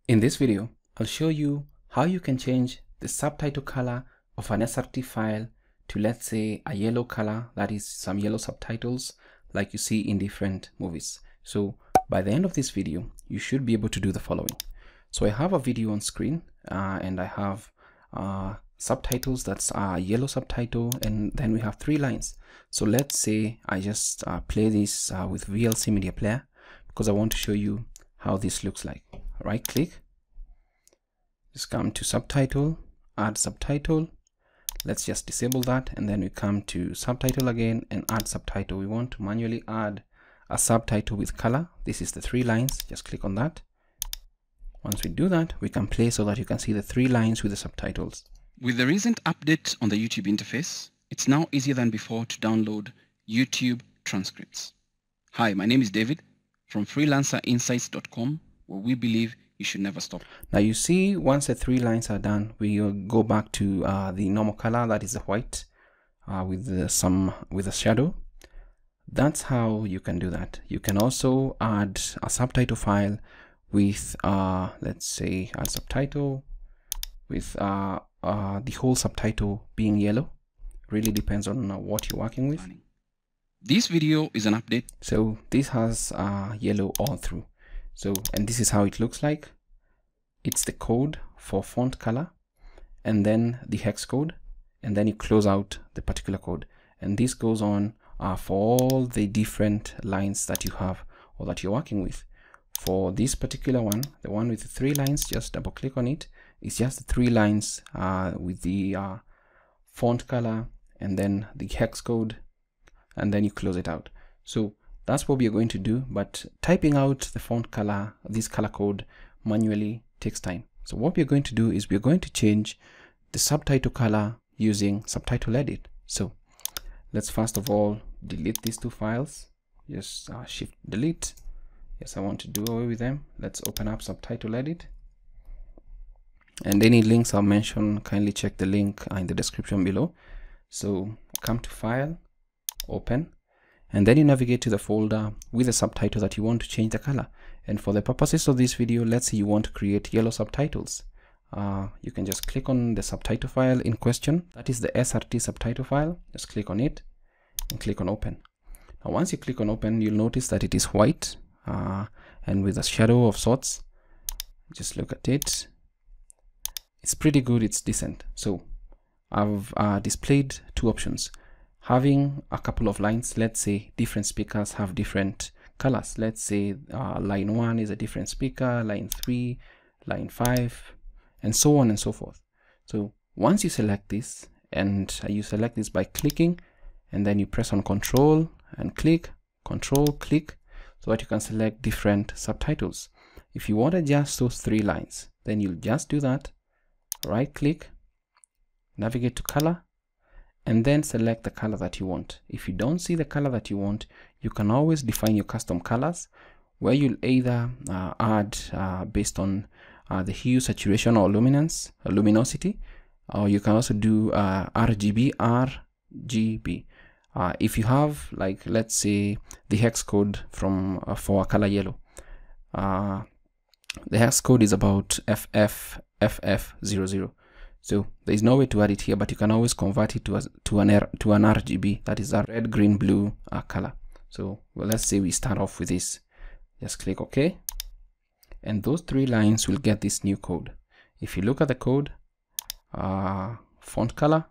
In this video, I'll show you how you can change the subtitle color of an SRT file to, let's say, a yellow color, that is some yellow subtitles like you see in different movies. So by the end of this video, you should be able to do the following. So I have a video on screen and I have subtitles, that's a yellow subtitle, and then we have 3 lines. So let's say I just play this with VLC Media Player because I want to show you how this looks like. Right click, just come to subtitle, add subtitle. Let's just disable that, and then we come to subtitle again and add subtitle. We want to manually add a subtitle with color. This is the 3 lines, just click on that. Once we do that, we can play so that you can see the 3 lines with the subtitles. With the recent update on the YouTube interface, it's now easier than before to download YouTube transcripts. Hi, my name is David from freelancerinsights.com, where we believe you should never stop. Now you see, once the 3 lines are done, we will go back to the normal color, that is the white, with a shadow. That's how you can do that. You can also add a subtitle file with let's say add subtitle with the whole subtitle being yellow. Really depends on what you're working with. This video is an update. So this has yellow all through. So, and this is how it looks like. It's the code for font color, and then the hex code, and then you close out the particular code. And this goes on for all the different lines that you have or that you're working with. For this particular one, the one with the 3 lines, just double click on it. It's just the 3 lines with the font color and then the hex code, and then you close it out. So that's what we are going to do, but typing out the font color, this color code manually takes time. So what we're going to do is we're going to change the subtitle color using Subtitle Edit. So let's first of all delete these 2 files. Just shift delete. Yes, I want to do away with them. Let's open up Subtitle Edit. And any links I'll mention, kindly check the link in the description below. So come to File, Open, and then you navigate to the folder with the subtitle that you want to change the color. And for the purposes of this video, let's say you want to create yellow subtitles. You can just click on the subtitle file in question. That is the SRT Subtitle file. Just click on it and click on Open. Now once you click on Open, you'll notice that it is white and with a shadow of sorts. Just look at it. It's pretty good, it's decent. So I've displayed 2 options. Having a couple of lines, let's say different speakers have different colors. Let's say line 1 is a different speaker, line 3, line 5, and so on and so forth. So once you select this, and you select this by clicking, and then you press on Control and click, Control, click, so that you can select different subtitles. If you want to adjust those 3 lines, then you'll just do that. Right click, navigate to color, and then select the color that you want. If you don't see the color that you want, you can always define your custom colors, where you'll either add based on the hue, saturation, or luminosity, or you can also do RGB. If you have, like, let's say the hex code from for a color yellow, the hex code is about FF00. So there is no way to add it here, but you can always convert it to an RGB, that is a red, green, blue color. So well, let's say we start off with this. Just click OK, and those 3 lines will get this new code. If you look at the code, font color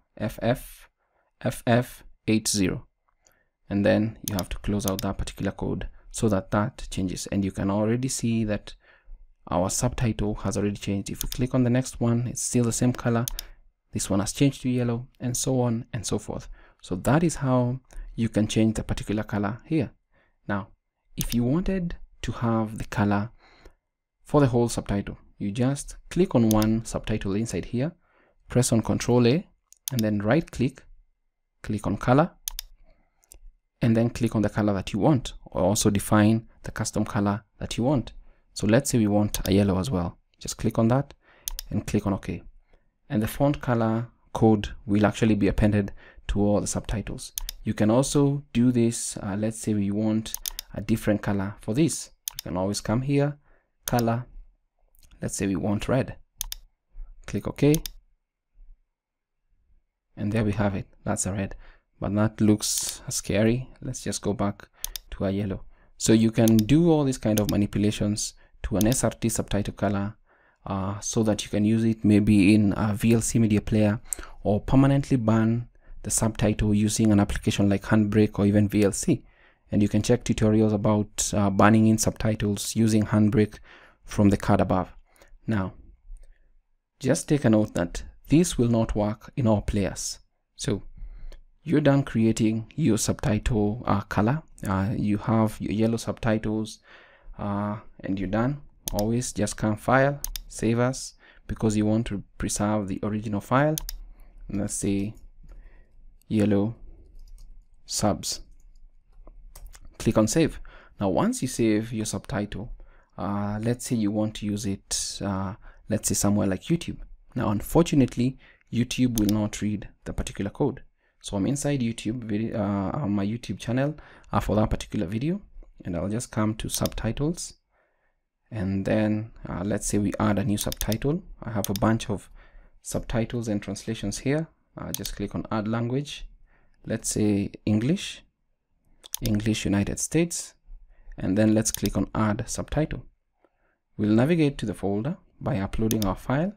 FF80, and then you have to close out that particular code so that that changes. And you can already see that our subtitle has already changed. If we click on the next one, it's still the same color. This one has changed to yellow, and so on and so forth. So that is how you can change the particular color here. Now, if you wanted to have the color for the whole subtitle, you just click on one subtitle inside here, press on Control A, and then right click, click on color, and then click on the color that you want, or also define the custom color that you want. So let's say we want a yellow as well. Just click on that and click on OK. And the font color code will actually be appended to all the subtitles. You can also do this. Let's say we want a different color for this. You can always come here, color, let's say we want red. Click OK. And there we have it. That's a red. But that looks scary. Let's just go back to a yellow. So you can do all these kind of manipulations to an SRT subtitle color so that you can use it maybe in a VLC media player, or permanently ban the subtitle using an application like Handbrake or even VLC. And you can check tutorials about banning in subtitles using Handbrake from the card above. Now, just take a note that this will not work in all players. So you're done creating your subtitle color. You have your yellow subtitles and you're done. Always just come File, Save As, because you want to preserve the original file. And let's say yellow subs. Click on Save. Now once you save your subtitle, let's say you want to use it let's say somewhere like YouTube. Now unfortunately YouTube will not read the particular code. So I'm inside YouTube video, my YouTube channel for that particular video, and I'll just come to Subtitles, and then let's say we add a new subtitle. I have a bunch of subtitles and translations here. Just click on Add Language. Let's say English United States, and then let's click on Add Subtitle. We'll navigate to the folder by uploading our file,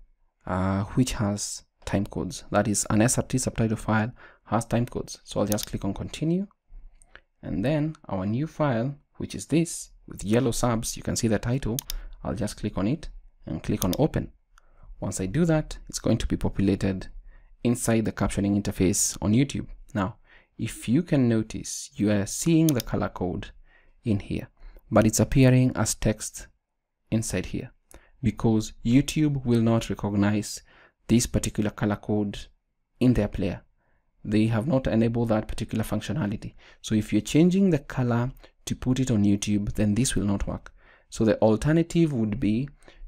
which has timecodes. That is, an SRT subtitle file has timecodes. So I'll just click on Continue, and then our new file, which is this with yellow subs, you can see the title. I'll just click on it and click on Open. Once I do that, it's going to be populated inside the captioning interface on YouTube. Now, if you can notice, you are seeing the color code in here, but it's appearing as text inside here because YouTube will not recognize this particular color code in their player. They have not enabled that particular functionality. So if you're changing the color to put it on YouTube, then this will not work. So the alternative would be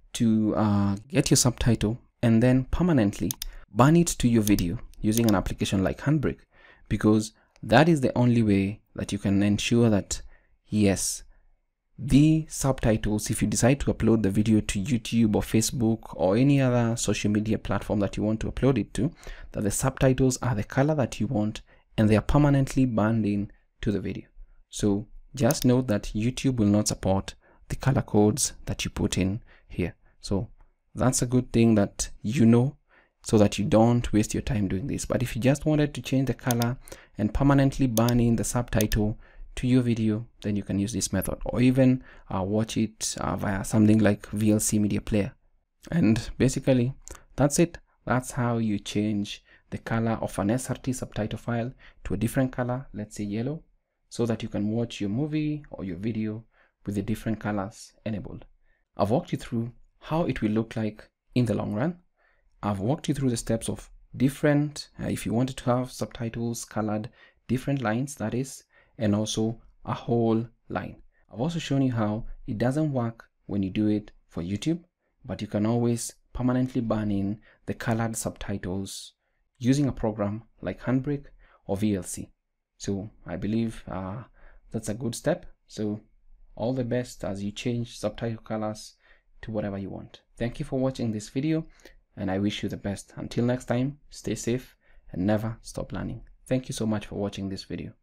to get your subtitle and then permanently ban it to your video using an application like Handbrake, because that is the only way that you can ensure that, yes, the subtitles, if you decide to upload the video to YouTube or Facebook or any other social media platform that you want to upload it to, that the subtitles are the color that you want and they are permanently banned in to the video. So just note that YouTube will not support the color codes that you put in here. So that's a good thing that you know, so that you don't waste your time doing this. But if you just wanted to change the color and permanently ban in the subtitle to your video, then you can use this method, or even watch it via something like VLC media player. And basically that's it. That's how you change the color of an SRT subtitle file to a different color, let's say yellow, so that you can watch your movie or your video with the different colors enabled. I've walked you through how it will look like in the long run. I've walked you through the steps of different, if you wanted to have subtitles colored different lines, that is, and also a whole line. I've also shown you how it doesn't work when you do it for YouTube, but you can always permanently ban in the colored subtitles using a program like Handbrake or VLC. So I believe that's a good step. So all the best as you change subtitle colors to whatever you want. Thank you for watching this video, and I wish you the best. Until next time, stay safe and never stop learning. Thank you so much for watching this video.